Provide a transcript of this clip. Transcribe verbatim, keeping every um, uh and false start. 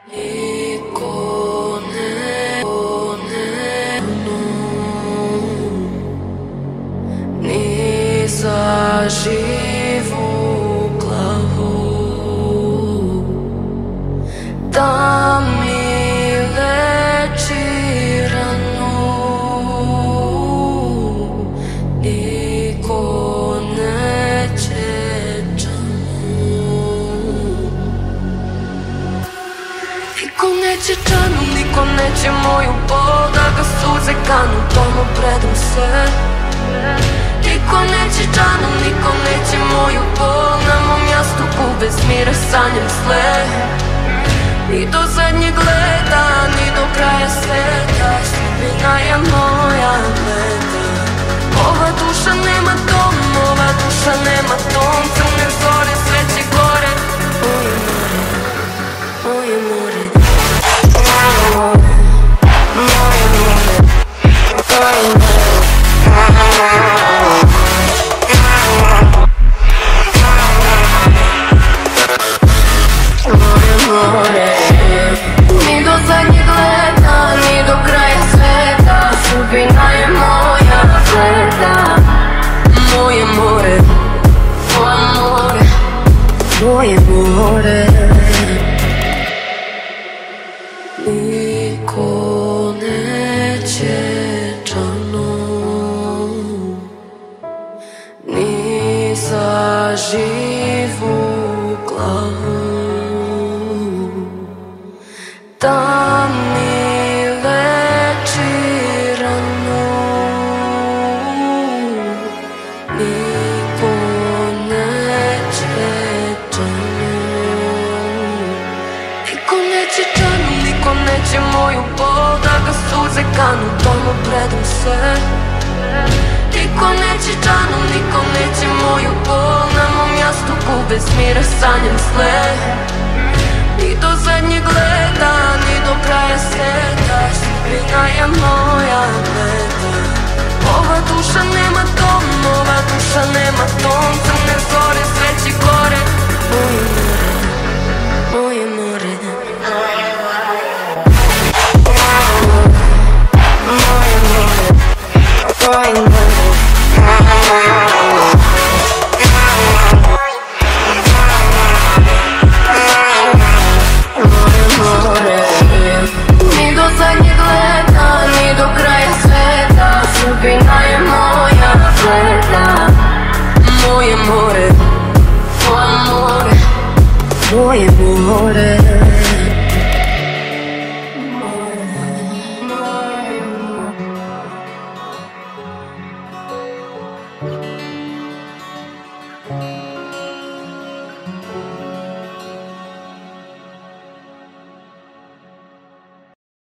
Niko ne, ne ni za živu glavu da mi leči ranu. Niko neće Niko neće džanu, niko neće moju bol, da ga suze kanu, tomu predam se. Niko neće džanu, niko neće moju bol, na mom jastuku bez mira sanjam sle. Ni do zadnjeg leta, ni do kraja sveta, sudbina je moja meta. Ova duša nema dom, ova duša nema dom, crne zore sve će gore. Moje more, moje more, moje more, ni do zadnjeg leta, ni do kraja sveta, sudbina je moja meta. Moje more, moje more, moje more. Niko neće džanu, ni za živu glavu da mi leči ranu. Niko neće džanu, niko neće džanu, niko neće moju bol, da ga suze kanu, tomu predam se. Niko neće džanu, niko neće moju bol, na mom jastuku bez mira sanjam sle. Ni do zadnjeg leta, ni do kraja sveta, sudbina je moja meta. Ova duša nema dom, ova duša nema dom, crne zore sve će gore. Moje more, moje more, moje more, moje more. Ni do zadnjeg leta, ni do kraja sveta, sudbina je moja meta. Moje more, moje more, moje more.